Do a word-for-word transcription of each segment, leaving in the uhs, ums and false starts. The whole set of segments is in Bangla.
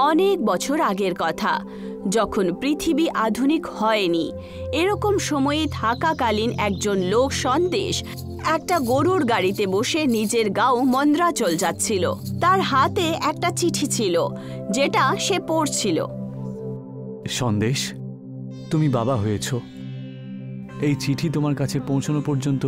অনেক বছর আগের কথা, যখন পৃথিবী আধুনিক হয়নি। এরকম সময়ে থাকাকালীন একজন লোক সন্দেশ একটা গরুর গাড়িতে বসে নিজের গাঁও মন্দ্রাচল যাচ্ছিল। তার হাতে একটা চিঠি ছিল, যেটা সে পড়ছিল। সন্দেশ, তুমি বাবা হয়েছ। এই চিঠি তোমার কাছে পৌঁছানো পর্যন্ত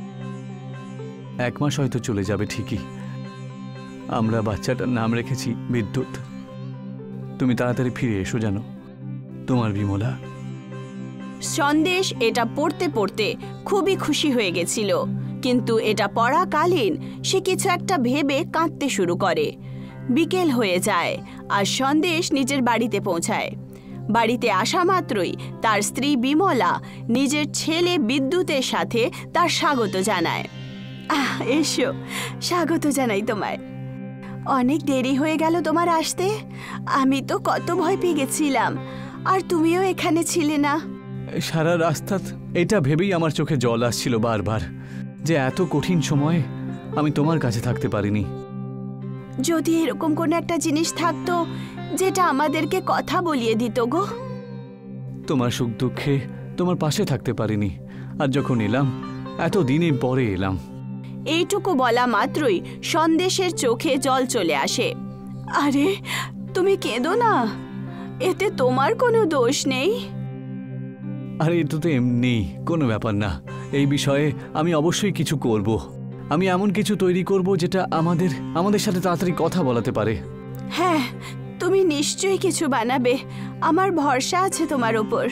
এক মাস হয়তো চলে যাবে ঠিকই। আমরা বাচ্চাটার নাম রেখেছি বিদ্যুৎ। তুমি তাড়াতাড়ি ফিরে এসো জানো, তোমার বিমলা। সন্দেশ এটা পড়তে পড়তে খুবই খুশি হয়ে গেছিল, কিন্তু এটা পড়াকালীন সে কিছু একটা ভেবে কাঁদতে শুরু করে। বিকেল হয়ে যায় আর সন্দেশ নিজের বাড়িতে পৌঁছায়। বাড়িতে আসা মাত্রই তার স্ত্রী বিমলা নিজের ছেলে বিদ্যুতের সাথে তার স্বাগত জানায়। আহ, এসো, স্বাগত জানাই তোমায়। অনেক দেরি হয়ে গেল তোমার আসতে। আমি তো কত ভয় পেয়ে গেছিলাম, আর তুমিও এখানে ছিলে না। সারা রাস্তা এটা ভেবেই আমার চোখে জল আসছিল বারবার, যে এত কঠিন সময়ে আমি তোমার কাছে থাকতে পারিনি। যদি এরকম কোনো একটা জিনিস থাকতো যেটা আমাদেরকে কথা বলিয়ে দিত গো। তোমার সুখ দুঃখে তোমার পাশে থাকতে পারিনি, আর যখন এলাম এত দিনের পরে এলাম। এইটুকু বলা মাত্রই সন্দেশের চোখে জল চলে আসে। আরে তুমি কেঁদো না, এতে তোমার কোনো দোষ নেই। আরে এটা তো এমনি কোনো ব্যাপার না। এই বিষয়ে আমি অবশ্যই কিছু করব। আমি এমন কিছু তৈরি করব যেটা আমাদের আমাদের সাথে তাড়াতাড়ি কথা বলাতে পারে। হ্যাঁ, তুমি নিশ্চয়ই কিছু বানাবে। আমার ভরসা আছে তোমার ওপর।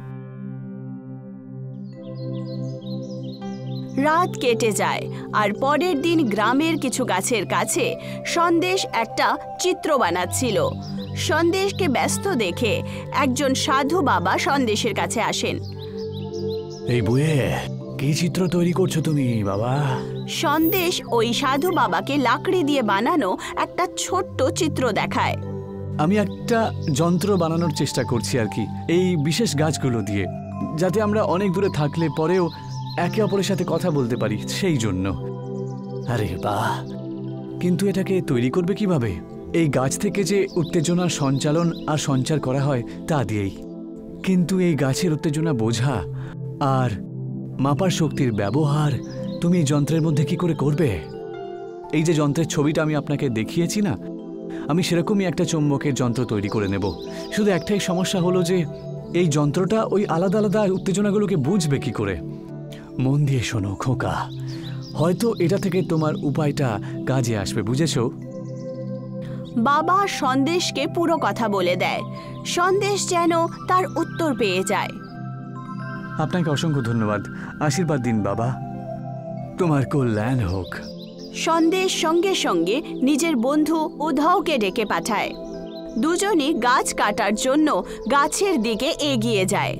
রাত কেটে যায় আর পরের দিন গ্রামের কিছু গাছের কাছে সন্দেশ একটা চিত্র বানাচ্ছিল। সন্দেশকে ব্যস্ত দেখে একজন সাধু বাবা সন্দেশের কাছে আসেন। এই বুয়ে কি চিত্র তৈরি করছো তুমি বাবা? সন্দেশ ওই সাধু বাবাকে লাকড়ি দিয়ে বানানো একটা ছোট্ট চিত্র দেখায়। আমি একটা যন্ত্র বানানোর চেষ্টা করছি আর কি, এই বিশেষ গাছগুলো দিয়ে, যাতে আমরা অনেক দূরে থাকলে পরেও একে অপরের সাথে কথা বলতে পারি, সেই জন্য। আরে বাহ, কিন্তু এটাকে তৈরি করবে কিভাবে? এই গাছ থেকে যে উত্তেজনার সঞ্চালন আর সঞ্চার করা হয় তা দিয়েই। কিন্তু এই গাছের উত্তেজনা বোঝা আর মাপার শক্তির ব্যবহার তুমি এই যন্ত্রের মধ্যে কি করে করবে? এই যে যন্ত্রের ছবিটা আমি আপনাকে দেখিয়েছি না, আমি সেরকমই একটা চৌম্বকের যন্ত্র তৈরি করে নেব। শুধু একটাই সমস্যা হলো যে এই যন্ত্রটা ওই আলাদা আলাদা উত্তেজনাগুলোকে বুঝবে কি করে। মন দিয়ে শোনো খোকা, হয়তো এটা থেকে তোমার উপায়টা কাজে আসবে, বুঝেছো? বাবা সন্দেশকে পুরো কথা বলে দেয়। সন্দেশ যেন তার উত্তর পেয়ে যায়। আপনাকে অসংখ্য ধন্যবাদ। আশীর্বাদ দিন বাবা, তোমার কল্যাণ হোক। সন্দেশ সঙ্গে সঙ্গে নিজের বন্ধু উধাওকে ডেকে পাঠায়। দুজনই গাছ কাটার জন্য গাছের দিকে এগিয়ে যায়।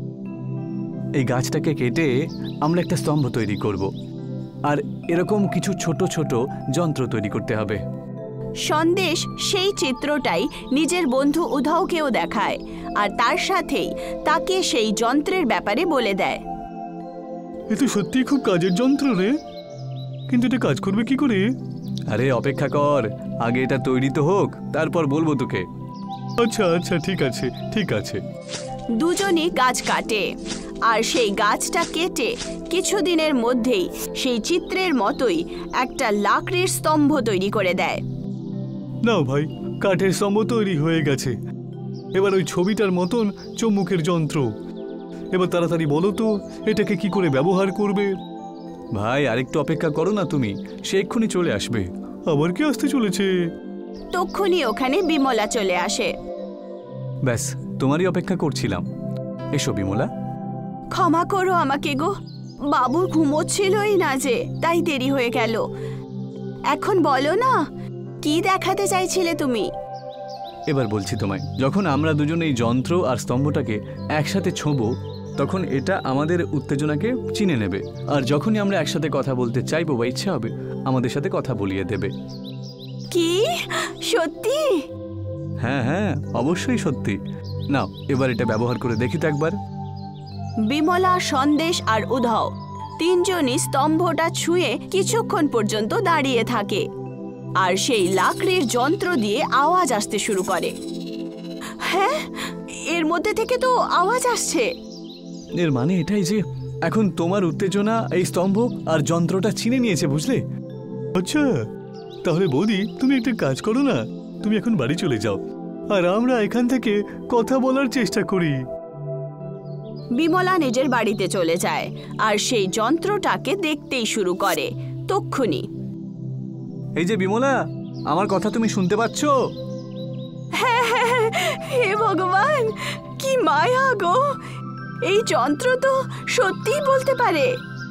এই গাছটাকে কেটে আমরা একটা স্তম্ভ তৈরি করব, আর এরকম কিছু ছোট ছোট যন্ত্র তৈরি করতে হবে। সন্দেশ সেই চিত্রটাই নিজের বন্ধু উধাওকেও দেখায়, আর তার সাথেই তাকে সেই যন্ত্রের ব্যাপারে বলে দেয়। এ তো সত্যিই খুব কাজের যন্ত্র রে, কিন্তু এটা কাজ করবে কি করে? আরে অপেক্ষা কর, আগে এটা তৈরি তো হোক, তারপর বলবো তোকে। আচ্ছা আচ্ছা ঠিক আছে ঠিক আছে। দুজনই গাছ কাটে, আর সেই গাছটা কেটে কিছুদিনের মধ্যেই সেই চিত্রের মতোই একটা লাকড়ির স্তম্ভ তৈরি করে দেয়। নাও ভাই, কাঠের স্তম্ভ তৈরি হয়ে গেছে। এবার ওই ছবিটার মতন চৌম্বকের যন্ত্র। এবার তাড়াতাড়ি বলো তো এটাকে কি করে ব্যবহার করবে? ভাই আরেকটু অপেক্ষা করো না তুমি, সে এক্ষুনি চলে আসবে। আবার কি আসতে চলেছে? তক্ষুনি ওখানে বিমলা চলে আসে। ব্যাস, তোমারই অপেক্ষা করছিলাম। এসো বিমলা। ক্ষমা করো আমাকে গো, বাবু ঘুমোচ্ছিলই না যে, তাই দেরি হয়ে গেল। এখন বলো না, কি দেখাতে চাইছিলে তুমি? এবার বলছি তোমায়, যখন আমরা দুজন এই যন্ত্র আর স্তম্ভটাকে একসাথে ছোঁবো, তখন এটা আমাদের উত্তেজনাকে চিনে নেবে, আর যখনই আমরা একসাথে কথা বলতে চাইবো বা ইচ্ছা হবে, আমাদের সাথে কথা বলিয়ে দেবে। কি সত্যি? হ্যাঁ হ্যাঁ অবশ্যই সত্যি। নাও এবার এটা ব্যবহার করে দেখি তো একবার। বিমলা, সন্দেশ আর উধাও তিনজনই স্তম্ভটা ছুঁয়ে কিছুক্ষণ পর্যন্ত দাঁড়িয়ে থাকে, আর সেই লাকড়ির যন্ত্র দিয়ে আওয়াজ আসতে শুরু করে। হ্যাঁ, এর মধ্যে থেকে তো আওয়াজ আসছে। এর মানে এটাই যে এখন তোমার উত্তেজনা এই স্তম্ভ আর যন্ত্রটা চিনে নিয়েছে, বুঝলে? আচ্ছা, তাহলে বৌদি তুমি একটা কাজ করো না, তুমি এখন বাড়ি চলে যাও আর আমরা এখান থেকে কথা বলার চেষ্টা করি। বিমলা নিজের বাড়িতে চলে যায় আর সেই যন্ত্রটাকে দেখতেই শুরু করে। তক্ষুনি, এই যে বিমলা, আমার কথা তুমি শুনতে পাচ্ছ? হ্যাঁ হ্যাঁ, হে ভগবান, কি মায়া গো! এই যন্ত্র তো সত্যিই বলতে পারে।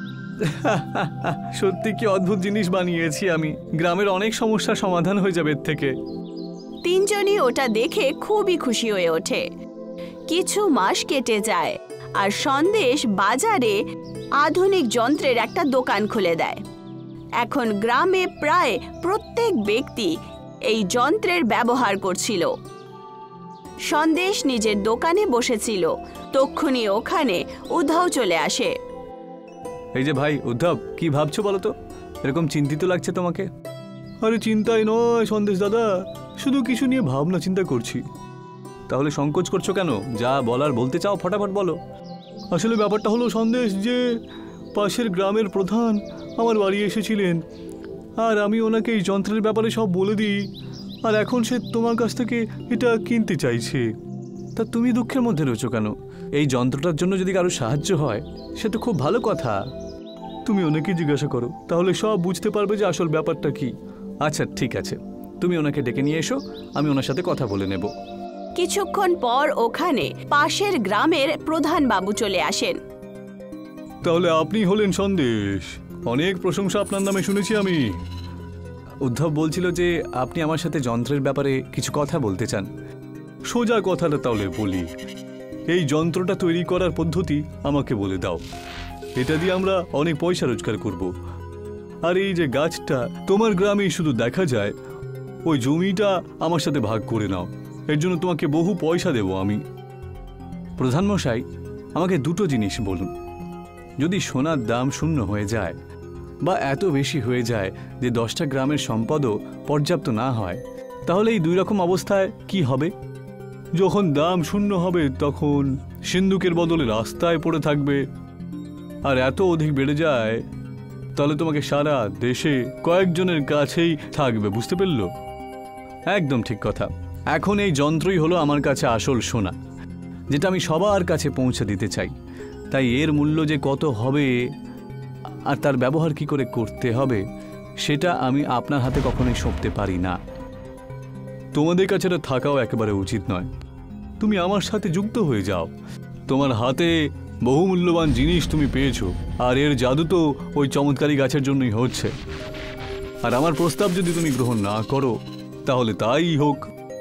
সত্যি কি অদ্ভুত জিনিস বানিয়েছি আমি। গ্রামের অনেক সমস্যার সমাধান হয়ে যাবে এর থেকে। তিনজনই ওটা দেখে খুবই খুশি হয়ে ওঠে। কিছু মাস কেটে যায় আর সন্দেশ বাজারে আধুনিক যন্ত্রের একটা দোকান খুলে দেয়। এখন গ্রামে প্রায় প্রত্যেক ব্যক্তি এই যন্ত্রের ব্যবহার করছিল। সন্দেশ নিজের দোকানে বসেছিল, তক্ষুনি ওখানে উদ্ধব চলে আসে। এই যে ভাই উদ্ধব, কি ভাবছো বলো তো? এরকম চিন্তিত লাগছে তোমাকে? আরে চিন্তাই নয় সন্দেশ দাদা, শুধু কিছু নিয়ে ভাবনা চিন্তা করছি। তাহলে সংকোচ করছো কেন? যা বলার বলতে চাও ফটাফট বলো। আসলে ব্যাপারটা হলো সন্দেশ, যে পাশের গ্রামের প্রধান আমার বাড়ি এসেছিলেন আর আমি ওনাকে এই যন্ত্রের ব্যাপারে সব বলে দিই, আর এখন সে তোমার কাছ থেকে এটা কিনতে চাইছে। তা তুমি দুঃখের মধ্যে রয়েছো কেন? এই যন্ত্রটার জন্য যদি কারো সাহায্য হয় সে তো খুব ভালো কথা। তুমি ওনাকে জিজ্ঞাসা করো, তাহলে সব বুঝতে পারবে যে আসল ব্যাপারটা কি। আচ্ছা ঠিক আছে, তুমি ওনাকে ডেকে নিয়ে এসো, আমি ওনার সাথে কথা বলে নেব। কিছুক্ষণ পর ওখানে পাশের গ্রামের প্রধান বাবু চলে আসেন। তাহলে আপনি হলেন সন্দেশ, অনেক প্রশংসা আপনার নামে শুনেছি আমি। উদ্ধব বলছিল যে আপনি আমার সাথে যন্ত্রের ব্যাপারে কিছু কথা বলতে চান। সোজা কথাটা তাহলে বলি, এই যন্ত্রটা তৈরি করার পদ্ধতি আমাকে বলে দাও। এটা দিয়ে আমরা অনেক পয়সা রোজগার করব। আর এই যে গাছটা তোমার গ্রামেই শুধু দেখা যায়, ওই জমিটা আমার সাথে ভাগ করে নাও, এর জন্য তোমাকে বহু পয়সা দেব আমি। প্রধানমশাই, আমাকে দুটো জিনিস বলুন। যদি সোনার দাম শূন্য হয়ে যায় বা এত বেশি হয়ে যায় যে দশটা গ্রামের সম্পদও পর্যাপ্ত না হয়, তাহলে এই দুই রকম অবস্থায় কি হবে? যখন দাম শূন্য হবে তখন সিন্ধুকের বদলে রাস্তায় পড়ে থাকবে, আর এত অধিক বেড়ে যায় তাহলে তোমাকে সারা দেশে কয়েকজনের কাছেই থাকবে, বুঝতে পারল? একদম ঠিক কথা। এখন এই যন্ত্রই হলো আমার কাছে আসল সোনা, যেটা আমি সবার কাছে পৌঁছে দিতে চাই। তাই এর মূল্য যে কত হবে আর তার ব্যবহার কি করে করতে হবে সেটা আমি আপনার হাতে কখনোই সঁপতে পারি না। তোমাদের কাছে এটা থাকাও একেবারে উচিত নয়। তুমি আমার সাথে যুক্ত হয়ে যাও, তোমার হাতে বহু মূল্যবান জিনিস তুমি পেয়েছো, আর এর জাদু তো ওই চমৎকারী গাছের জন্যই হচ্ছে। আর আমার প্রস্তাব যদি তুমি গ্রহণ না করো তাহলে তাই হোক।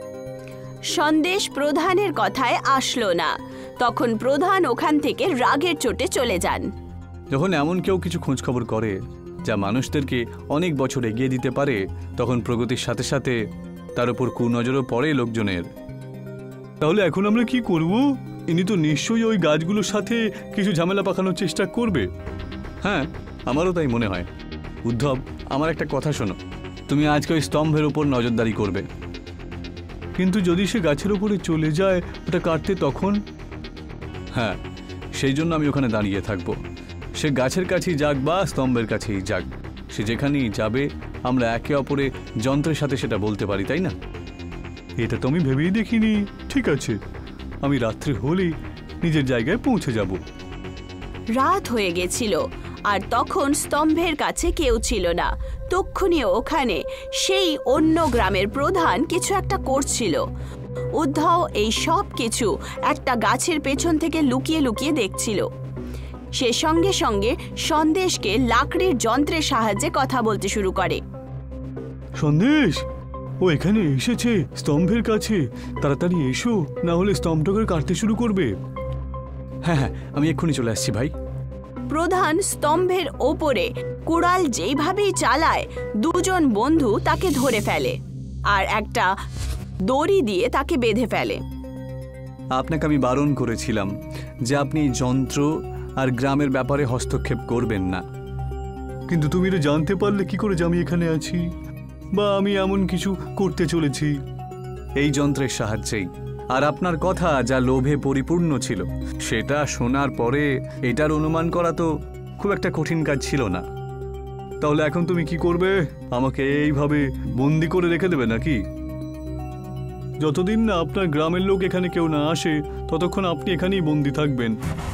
সন্দেশ প্রধানের কথায় আসলো না। তখন প্রধান ওখান থেকে রাগের চোটে চলে যান। যখন এমন কেউ কিছু খোঁজ খবর করে যা মানুষদেরকে অনেক বছর এগিয়ে দিতে পারে, তখন প্রগতির সাথে সাথে তার উপর কুনজরও পড়ে লোকজনের। তাহলে এখন আমরা কি করব? ইনি তো নিশ্চয়ই ওই গাছগুলোর সাথে কিছু ঝামেলা পাকানোর চেষ্টা করবে। হ্যাঁ, আমারও তাই মনে হয়। উদ্ধব, আমার একটা কথা শোনো, তুমি আজকে ওই স্তম্ভের উপর নজরদারি করবে, কিন্তু যদি সে গাছের উপরে চলে যায় ওটা কাটতে, তখন? হ্যাঁ, সেই জন্য আমি ওখানে দাঁড়িয়ে থাকবো। সে গাছের কাছেই যাক বা স্তম্ভের কাছেই যাক, সে যেখানেই যাবে আমরা একে অপরে যন্ত্রের সাথে সেটা বলতে পারি, তাই না? এটা তো আমি ভেবেই দেখিনি। ঠিক আছে, আমি রাত্রে হলেই নিজের জায়গায় পৌঁছে যাব। রাত হয়ে গেছিল আর তখন স্তম্ভের কাছে কেউ ছিল না। তক্ষুনি ওখানে সেই অন্য গ্রামের প্রধান কিছু একটা করছিল। উদ্ধব এই সব কিছু একটা গাছের পেছন থেকে লুকিয়ে লুকিয়ে দেখছিল। সে সঙ্গে সঙ্গে সন্দেশকে লাকড়ির যন্ত্রের সাহায্যে কথা বলতে শুরু করে। সন্দেশ, ও এখানে এসেছে স্তম্ভের কাছে, তাড়াতাড়ি এসো, না হলে স্তম্ভটাকে কাটতে শুরু করবে। হ্যাঁ হ্যাঁ, আমি এক্ষুনি চলে আসছি ভাই। প্রধান স্তম্ভের ওপরে কুড়াল যেইভাবেই চালায়, দুজন বন্ধু তাকে ধরে ফেলে আর একটা দড়ি দিয়ে তাকে বেঁধে ফেলে। আপনাকে আমি বারণ করেছিলাম যে আপনি যন্ত্র আর গ্রামের ব্যাপারে হস্তক্ষেপ করবেন না, কিন্তু তুমি এটা জানতে পারলে কি করে যে আমি এখানে আছি বা আমি এমন কিছু করতে চলেছি? এই যন্ত্রের সাহায্যেই আর আপনার কথা যা লোভে পরিপূর্ণ ছিল সেটা শোনার পরে এটার অনুমান করা তো খুব একটা কঠিন কাজ ছিল না। তাহলে এখন তুমি কি করবে? আমাকে এইভাবে বন্দি করে রেখে দেবে নাকি? যতদিন না আপনার গ্রামের লোক এখানে কেউ না আসে ততক্ষণ আপনি এখানেই বন্দি থাকবেন।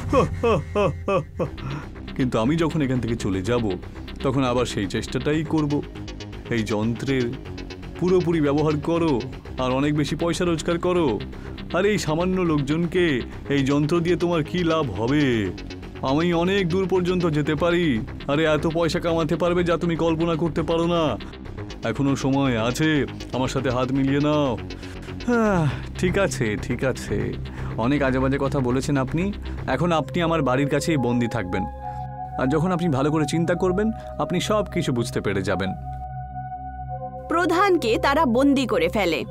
কিন্তু আমি যখন এখান থেকে চলে যাব তখন আবার সেই চেষ্টাটাই করব। এই যন্ত্রের পুরোপুরি ব্যবহার করো আর অনেক বেশি পয়সা রোজগার করো। আর এই সামান্য লোকজনকে এই যন্ত্র দিয়ে তোমার কি লাভ হবে? আমি অনেক দূর পর্যন্ত যেতে পারি। আরে এত পয়সা কামাতে পারবে যা তুমি কল্পনা করতে পারো না। এখনো সময় আছে, আমার সাথে হাত মিলিয়ে নাও। হ্যাঁ, ঠিক আছে ঠিক আছে, অনেক আজে বাজে কথা বলেছেন আপনি। এখন আপনি আমার বাড়ির কাছেই বন্দি থাকবেন, আর যখন আপনি ভালো করে চিন্তা করবেন আপনি সব কিছু বুঝতে পেরে যাবেন। প্রধানকে তারা বন্দি করে ফেলে।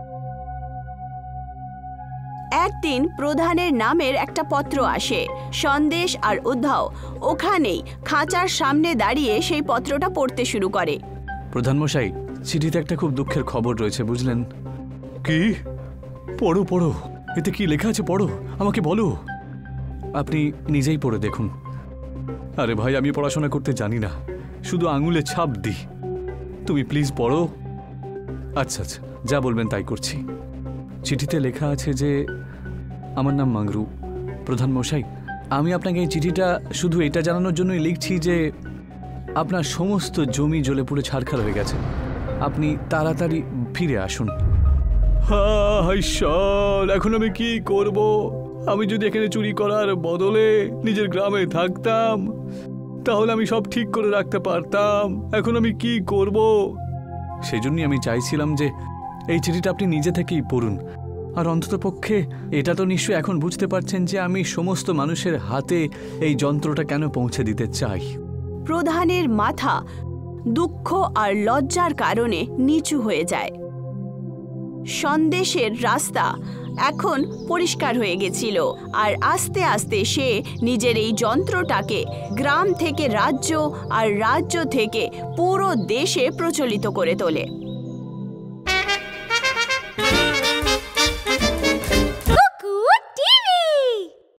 একদিন প্রধানের নামের একটা পত্র আসে। সন্দেশ আর উদ্ধব ওখানেই খাঁচার সামনে দাঁড়িয়ে সেই পত্রটা পড়তে শুরু করে। প্রধানমশাই, চিঠিতে একটা খুব দুঃখের খবর রয়েছে, বুঝলেন? কি? পড়ো পড়ো, এতে কি লেখা আছে পড়ো, আমাকে বলো। আপনি নিজেই পড়ে দেখুন। আরে ভাই, আমি পড়াশোনা করতে জানি না, শুধু আঙুলে ছাপ দিই। তুমি প্লিজ পড়ো। আচ্ছা আচ্ছা, যা বলবেন তাই করছি। চিঠিতে লেখা আছে যে আমার নাম মাংরু। প্রধানমশাই, আমি আপনাকে এই চিঠিটা শুধু এটা জানানোর জন্যই লিখছি যে আপনার সমস্ত জমি জ্বলে পুড়ে ছারখার হয়ে গেছে। আপনি তাড়াতাড়ি ফিরে আসুন। হায় ঈশ্বর, এখন আমি কি করব? আমি যদি এখানে চুরি করার বদলে নিজের গ্রামে থাকতাম তাহলে আমি সব ঠিক করে রাখতে পারতাম। এখন আমি কি করব? সেই জন্যই আমি চাইছিলাম যে এই চিঠিটা আপনি নিজে থেকেই পড়ুন। আর অন্ততপক্ষে এটা তো নিশ্চয়ই এখন বুঝতে পারছেন যে আমি সমস্ত মানুষের হাতে এই যন্ত্রটা কেন পৌঁছে দিতে চাই। প্রধানের মাথা দুঃখ আর লজ্জার কারণে নিচু হয়ে যায়। সন্দেশের রাস্তা এখন পরিষ্কার হয়ে গেছিল, আর আস্তে আস্তে সে নিজের এই যন্ত্রটাকে গ্রাম থেকে রাজ্য আর রাজ্য থেকে পুরো দেশে প্রচলিত করে তোলে।